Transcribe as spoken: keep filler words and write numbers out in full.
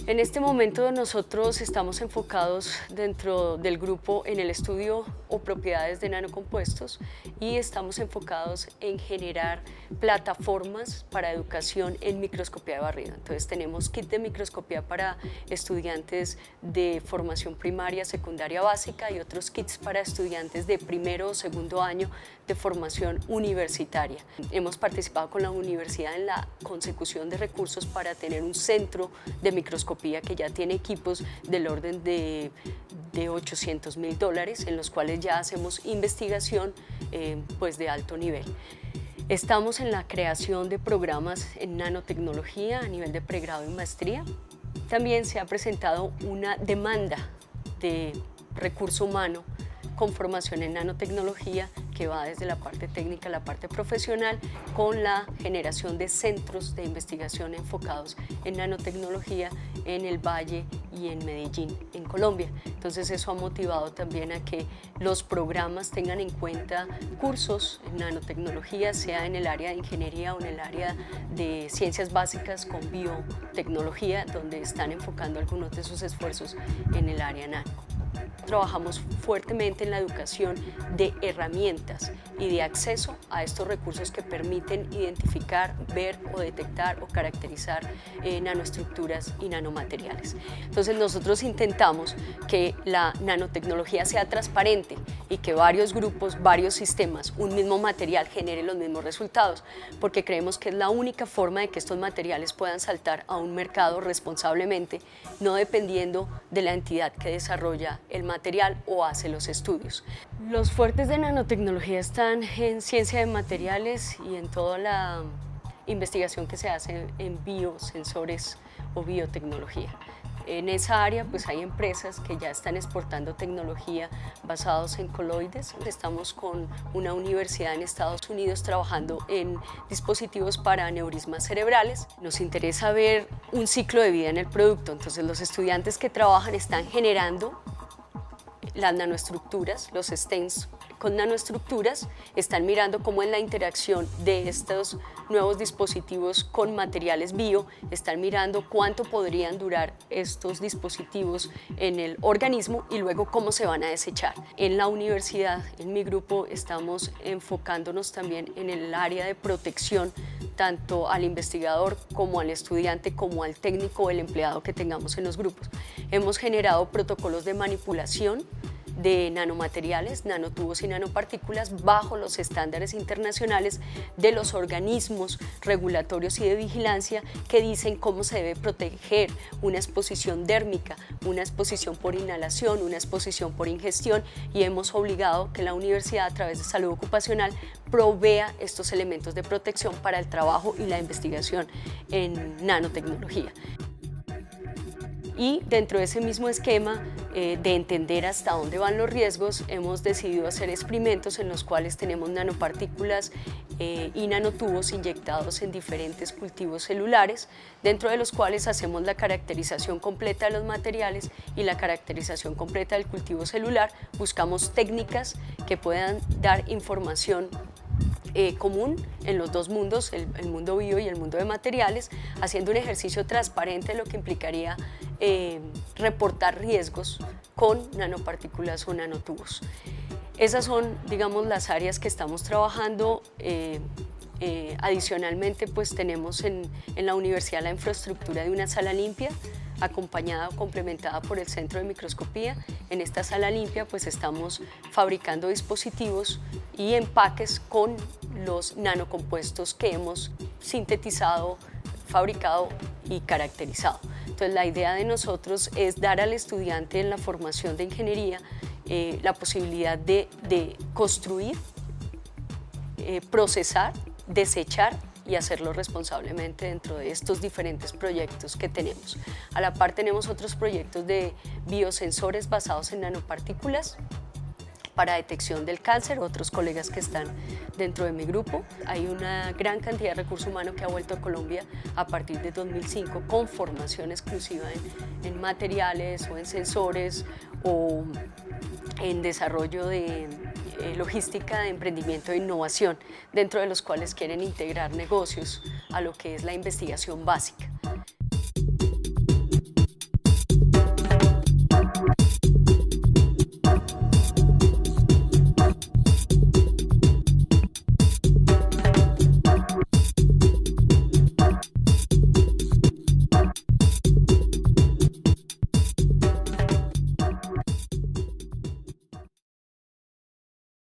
En este momento nosotros estamos enfocados dentro del grupo en el estudio o propiedades de nanocompuestos y estamos enfocados en generar plataformas para educación en microscopía de barrido. Entonces tenemos kit de microscopía para estudiantes de formación primaria, secundaria básica y otros kits para estudiantes de primero o segundo año de formación universitaria. Hemos participado con la universidad en la consecución de recursos para tener un centro de microscopía que ya tiene equipos del orden de, de ochocientos mil dólares, en los cuales ya hacemos investigación eh, pues de alto nivel. Estamos en la creación de programas en nanotecnología a nivel de pregrado y maestría. También se ha presentado una demanda de recurso humano con formación en nanotecnología que va desde la parte técnica a la parte profesional, con la generación de centros de investigación enfocados en nanotecnología en el Valle y en Medellín, en Colombia. Entonces eso ha motivado también a que los programas tengan en cuenta cursos en nanotecnología, sea en el área de ingeniería o en el área de ciencias básicas con biotecnología, donde están enfocando algunos de sus esfuerzos en el área nano. Trabajamos fuertemente en la educación de herramientas y de acceso a estos recursos que permiten identificar, ver o detectar o caracterizar eh, nanoestructuras y nanomateriales. Entonces nosotros intentamos que la nanotecnología sea transparente y que varios grupos, varios sistemas, un mismo material genere los mismos resultados, porque creemos que es la única forma de que estos materiales puedan saltar a un mercado responsablemente, no dependiendo de la entidad que desarrolla el material o hace los estudios. Los fuertes de nanotecnología están en ciencia de materiales y en toda la investigación que se hace en biosensores o biotecnología. En esa área pues hay empresas que ya están exportando tecnología basados en coloides. Estamos con una universidad en Estados Unidos trabajando en dispositivos para aneurismas cerebrales. Nos interesa ver un ciclo de vida en el producto, entonces los estudiantes que trabajan están generando las nanoestructuras, los stents con nanoestructuras, están mirando cómo es la interacción de estos nuevos dispositivos con materiales bio, están mirando cuánto podrían durar estos dispositivos en el organismo y luego cómo se van a desechar. En la universidad, en mi grupo, estamos enfocándonos también en el área de protección tanto al investigador como al estudiante, como al técnico o el empleado que tengamos en los grupos. Hemos generado protocolos de manipulación de nanomateriales, nanotubos y nanopartículas bajo los estándares internacionales de los organismos regulatorios y de vigilancia que dicen cómo se debe proteger una exposición dérmica, una exposición por inhalación, una exposición por ingestión, y hemos obligado que la universidad a través de salud ocupacional provea estos elementos de protección para el trabajo y la investigación en nanotecnología. Y dentro de ese mismo esquema eh, de entender hasta dónde van los riesgos, hemos decidido hacer experimentos en los cuales tenemos nanopartículas eh, y nanotubos inyectados en diferentes cultivos celulares, dentro de los cuales hacemos la caracterización completa de los materiales y la caracterización completa del cultivo celular. Buscamos técnicas que puedan dar información Eh, común en los dos mundos, el, el mundo bio y el mundo de materiales, haciendo un ejercicio transparente de lo que implicaría eh, reportar riesgos con nanopartículas o nanotubos. Esas son, digamos, las áreas que estamos trabajando. Eh, eh, adicionalmente, pues tenemos en, en la universidad la infraestructura de una sala limpia, acompañada o complementada por el centro de microscopía. En esta sala limpia pues estamos fabricando dispositivos y empaques con los nanocompuestos que hemos sintetizado, fabricado y caracterizado. Entonces la idea de nosotros es dar al estudiante en la formación de ingeniería eh, la posibilidad de, de construir, eh, procesar, desechar y hacerlo responsablemente dentro de estos diferentes proyectos que tenemos. A la par tenemos otros proyectos de biosensores basados en nanopartículas para detección del cáncer, otros colegas que están dentro de mi grupo. Hay una gran cantidad de recurso humano que ha vuelto a Colombia a partir de dos mil cinco con formación exclusiva en, en materiales o en sensores o en desarrollo de eh, logística de emprendimiento e innovación, dentro de los cuales quieren integrar negocios a lo que es la investigación básica.